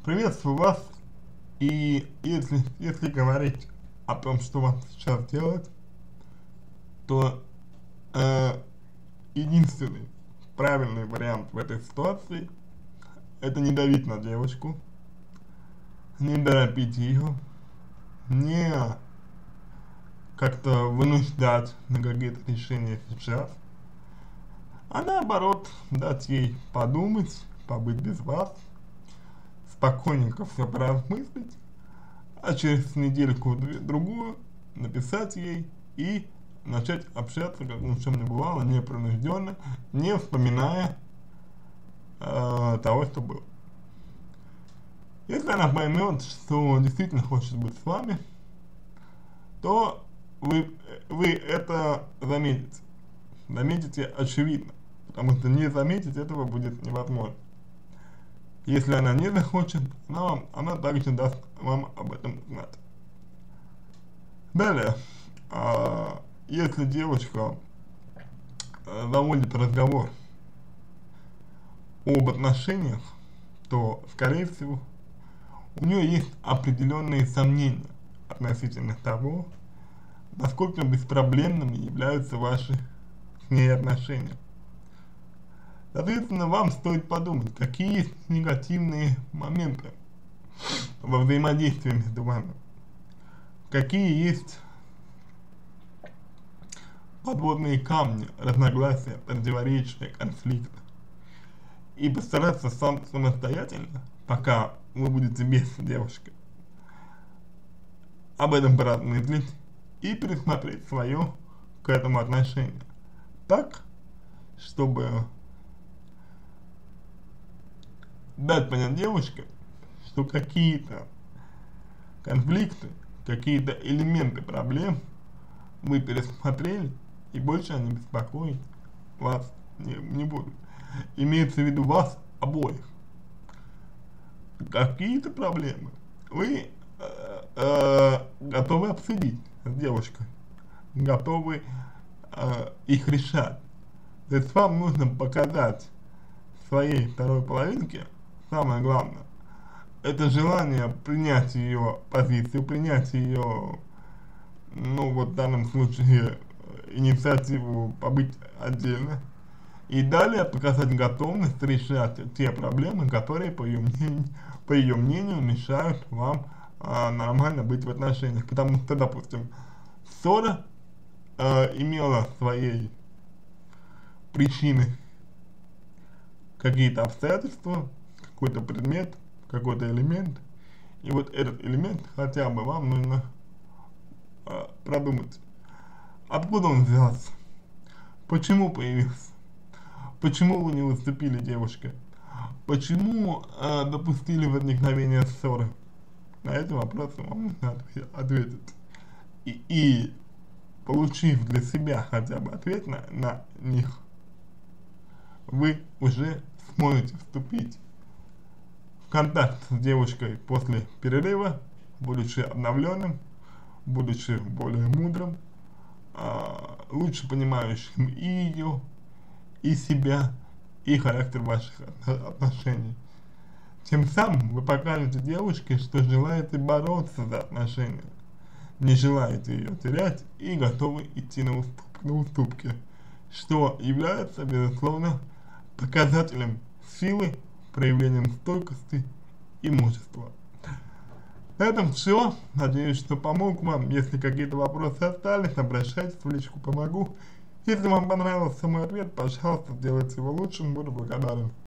Приветствую вас. И если говорить о том, что вам сейчас делать, то э, единственный правильный вариант в этой ситуации — это не давить на девочку, не торопить ее, не как-то вынуждать на какие-то решения сейчас, а наоборот дать ей подумать, побыть без вас, спокойненько все поразмыслить, а через недельку-другую написать ей и начать общаться, как ни в чем не бывало, непринужденно, не вспоминая того, что было. Если она поймет, что действительно хочет быть с вами, то вы это заметите очевидно, потому что не заметить этого будет невозможно. Если она не захочет, она также даст вам об этом знать. Далее, если девочка заводит разговор об отношениях, то, скорее всего, у нее есть определенные сомнения относительно того, насколько беспроблемными являются ваши с ней отношения. Соответственно, вам стоит подумать, какие есть негативные моменты во взаимодействии между вами, какие есть подводные камни, разногласия, противоречия, конфликты. И постараться самостоятельно, пока вы будете без девушки, об этом поразмыслить и пересмотреть свое к этому отношение так, чтобы дать понять девушке, что какие-то конфликты, какие-то элементы проблем вы пересмотрели и больше они беспокоить вас не будут. Имеется в виду вас обоих. Какие-то проблемы вы готовы обсудить с девушкой, готовы их решать. То есть вам нужно показать своей второй половинке, самое главное, это желание принять ее позицию, принять ее, ну вот в данном случае, инициативу побыть отдельно. И далее показать готовность решать те проблемы, которые, по ее мнению, мешают вам нормально быть в отношениях. Потому что, допустим, ссора имела своей причины какие-то обстоятельства, какой-то предмет, какой-то элемент. И вот этот элемент хотя бы вам нужно продумать. Откуда он взялся? Почему появился? Почему вы не уступили девушке? Почему допустили возникновение ссоры? На эти вопросы вам нужно ответить. И получив для себя хотя бы ответ на них, вы уже сможете вступить в контакт с девушкой после перерыва, будучи обновленным, будучи более мудрым, лучше понимающим и ее, и себя, и характер ваших отношений. Тем самым вы покажете девушке, что желаете бороться за отношения, не желаете ее терять и готовы идти на уступки, что является, безусловно, показателем силы, проявлением стойкости и мужества. На этом все. Надеюсь, что помог вам. Если какие-то вопросы остались, обращайтесь в личку, помогу. Если вам понравился мой ответ, пожалуйста, сделайте его лучшим, буду благодарен.